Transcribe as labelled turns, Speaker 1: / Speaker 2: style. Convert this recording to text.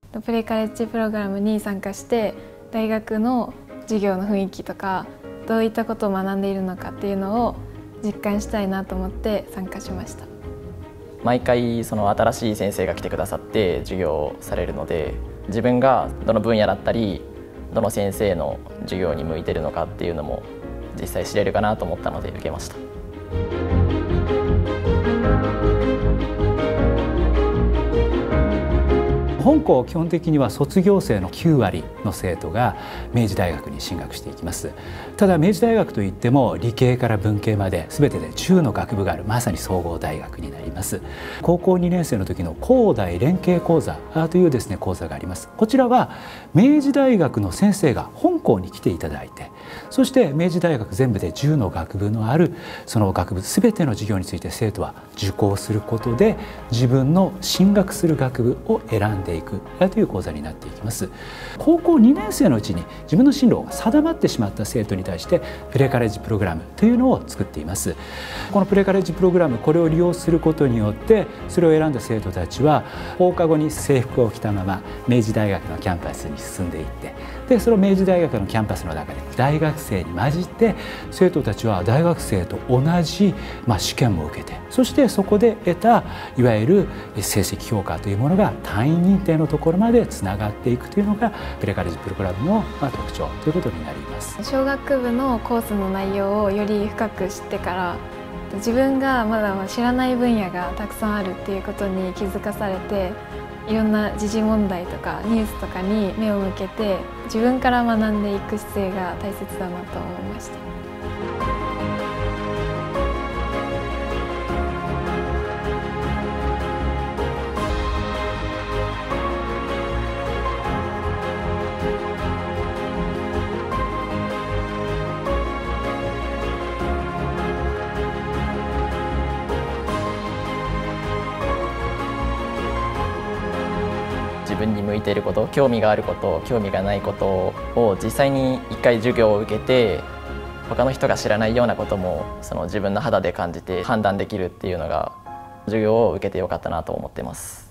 Speaker 1: プレカレッジプログラムに参加して大学の授業の雰囲気とかどういったことを学んでいるのかっていうのを実感したいなと思って参加しました。
Speaker 2: 毎回その新しい先生が来てくださって授業をされるので、自分がどの分野だったりどの先生の授業に向いてるのかっていうのも実際知れるかなと思ったので受けました。
Speaker 3: 本校基本的には卒業生の9割の生徒が明治大学に進学していきます。ただ明治大学といっても理系から文系まで全てで10の学部がある、まさに総合大学になります。高校2年生の時の高大連携講座というですね講座があります。こちらは明治大学の先生が本校に来ていただいて、そして明治大学全部で10の学部のあるその学部全ての授業について生徒は受講することで自分の進学する学部を選んでいくという講座になっていきます。高校2年生のうちに自分の進路が定まってしまった生徒に対してプレカレッジプログラムというのを作っています。このプレカレッジプログラム、これを利用することによってそれを選んだ生徒たちは放課後に制服を着たまま明治大学のキャンパスに進んでいって、でその明治大学のキャンパスの中で大学生に混じって生徒たちは大学生と同じ試験も受けて、そしてそこで得たいわゆる成績評価というものが単位認定のところまでつながっていくというのがプレカレッジプログラムの特徴ということになります。
Speaker 1: 商学部のコースの内容をより深く知ってから、自分がまだ知らない分野がたくさんあるっていうことに気づかされて、いろんな時事問題とかニュースとかに目を向けて自分から学んでいく姿勢が大切だなと思いました。
Speaker 2: 自分に向いていること、興味があること、興味がないことを実際に一回授業を受けて、他の人が知らないようなこともその自分の肌で感じて判断できるっていうのが授業を受けてよかったなと思ってます。